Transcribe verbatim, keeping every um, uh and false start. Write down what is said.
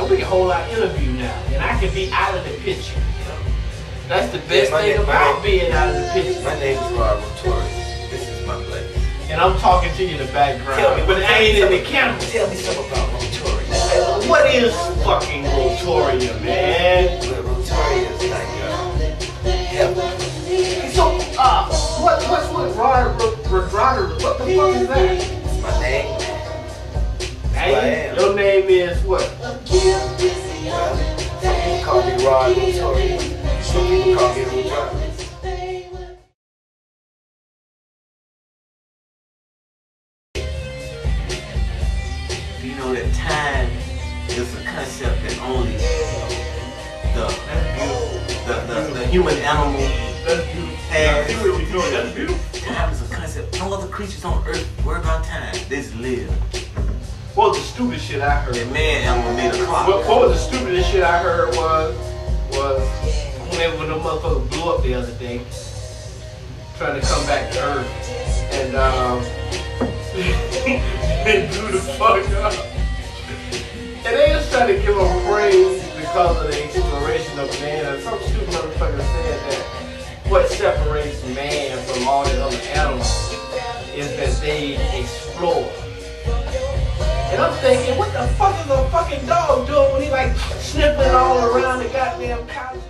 gonna be a whole lot interview now, and I can be out of the picture. You know? That's the best yeah, thing name, about name, being out of the picture. My name is Rotorious. This is my place. And I'm talking to you in the background, tell me, but I ain't in the camera. Tell me something about Rotorious. What is fucking Rotoria, man? Well, Rotoria is like uh, heaven. So, uh, what, what's with Rotoria? What the fuck is that? It's my name. Hey, your name is what? Well, some people call me Rod Rotorious. Some people call me Rotorious. You know that time is a concept that only the the, the, the human animal has. That's beautiful. Time is a concept. No other creatures on earth worry about time. They just live. What was the stupidest shit I heard? That man animal made a clock. What, what was the stupidest shit I heard was was when, when the motherfucker blew up the other day, trying to come back to Earth, and um, they blew the fuck up. And they just trying to give him praise because of the exploration of man. And some stupid motherfucker said that what separates man from all the other animals is that they explore. And I'm thinking, what the fuck is a fucking dog doing when he like sniffing all around the goddamn couch?